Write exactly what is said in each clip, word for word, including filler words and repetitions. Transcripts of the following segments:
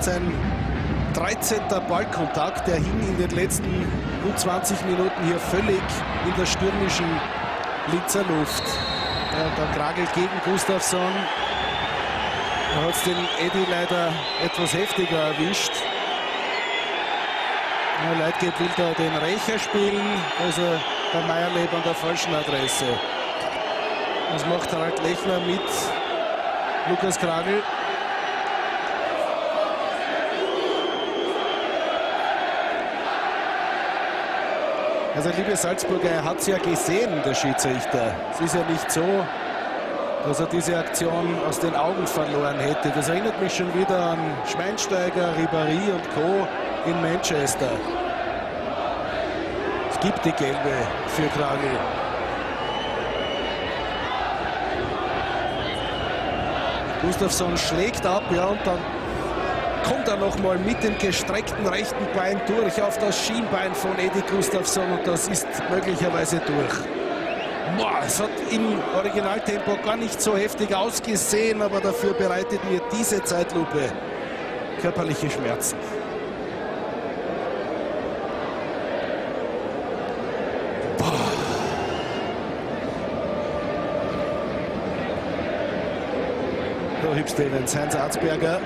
sein dreizehnter Ballkontakt. Der hing in den letzten gut zwanzig Minuten hier völlig in der stürmischen Linzer Luft. Ja, der Kragel gegen Gustafsson. Da hat es den Eddie leider etwas heftiger erwischt. Ja, Leitgeb will da den Rächer spielen, also der Meierleb an der falschen Adresse. Das macht Harald Lechner mit Lukas Kragel. Also liebe Salzburger, er hat es ja gesehen, der Schiedsrichter. Es ist ja nicht so, dass er diese Aktion aus den Augen verloren hätte. Das erinnert mich schon wieder an Schweinsteiger, Ribéry und Co. in Manchester. Es gibt die gelbe für Kragel. Gustafsson schlägt ab, ja, und dann kommt er noch mal mit dem gestreckten rechten Bein durch auf das Schienbein von Eddie Gustafsson und das ist möglicherweise durch. Boah, es hat im Originaltempo gar nicht so heftig ausgesehen, aber dafür bereitet mir diese Zeitlupe körperliche Schmerzen. Boah. So, Hübstevens, Heinz Arzberger.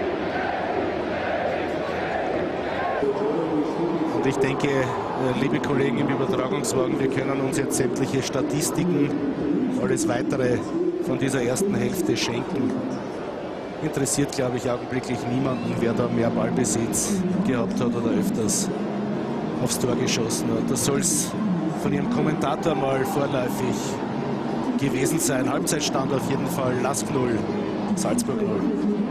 Und ich denke, liebe Kollegen im Übertragungswagen, wir können uns jetzt sämtliche Statistiken, alles Weitere von dieser ersten Hälfte schenken. Interessiert, glaube ich, augenblicklich niemanden, wer da mehr Ballbesitz gehabt hat oder öfters aufs Tor geschossen hat. Das soll es von Ihrem Kommentator mal vorläufig gewesen sein. Halbzeitstand auf jeden Fall, Lask null, Salzburg null.